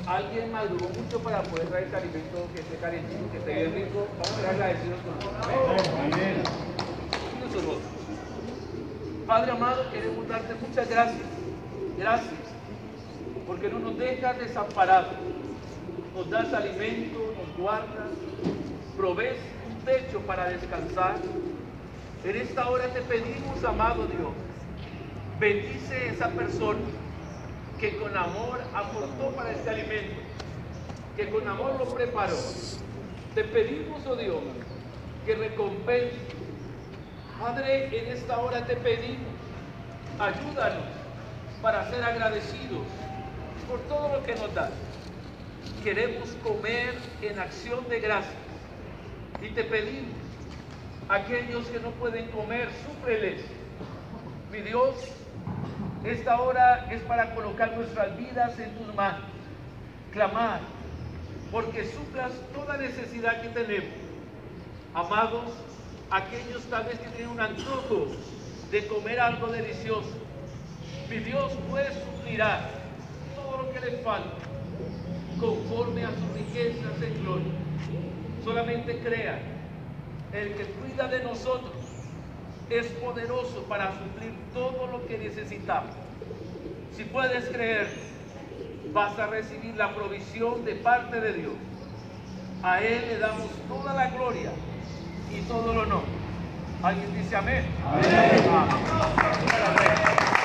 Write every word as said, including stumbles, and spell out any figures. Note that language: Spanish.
Alguien maduró mucho para poder traer este alimento que esté calientito, que esté bien rico. Vamos a ser agradecidos con nosotros. Amén. Nosotros. Padre amado, queremos darte muchas gracias. Gracias. Porque no nos dejas desamparados. Nos das alimento, nos guardas, provees un techo para descansar. En esta hora te pedimos, amado Dios, bendice a esa persona que con amor aportó para este alimento, que con amor lo preparó. Te pedimos, oh Dios, que recompense. Padre, en esta hora te pedimos, ayúdanos para ser agradecidos por todo lo que nos das. Queremos comer en acción de gracias y te pedimos, aquellos que no pueden comer, súpleles. Mi Dios, esta hora es para colocar nuestras vidas en tus manos, clamar, porque suplas toda necesidad que tenemos. Amados, aquellos tal vez que tienen un antojo de comer algo delicioso, mi Dios, puede suplirá todo lo que les falta, conforme a sus riquezas en gloria. Solamente crean, el que cuida de nosotros es poderoso para suplir todo lo que necesitamos. Si puedes creer, vas a recibir la provisión de parte de Dios. A Él le damos toda la gloria y todo el honor. ¿Alguien dice amén? Amén. Amén.